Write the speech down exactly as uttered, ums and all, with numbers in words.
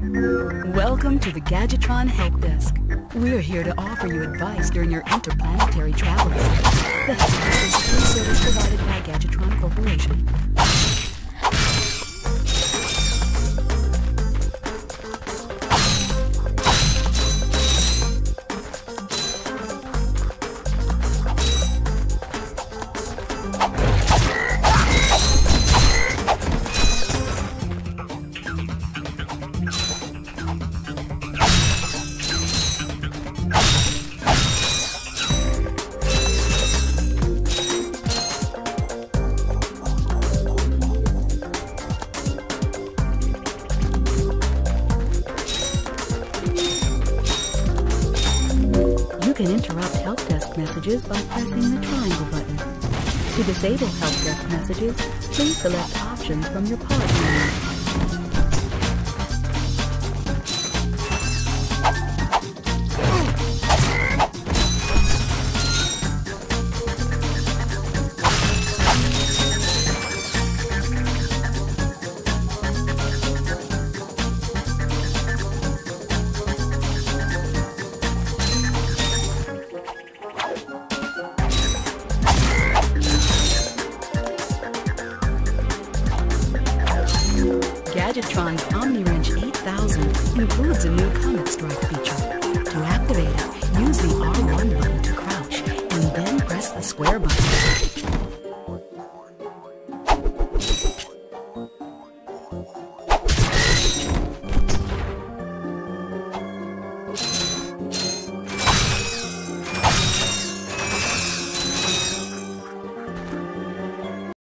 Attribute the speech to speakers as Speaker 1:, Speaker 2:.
Speaker 1: Welcome to the Gadgetron Help Desk. We're here to offer you advice during your interplanetary travels. The Help Desk is a free service provided by Gadgetron Corporation. You can interrupt Help Desk messages by pressing the triangle button. To disable Help Desk messages, please select options from your pause menu. Gadgetron's OmniWrench eight thousand includes a new Comet Strike feature. To activate it, use the R one button to crouch, and then press the square button.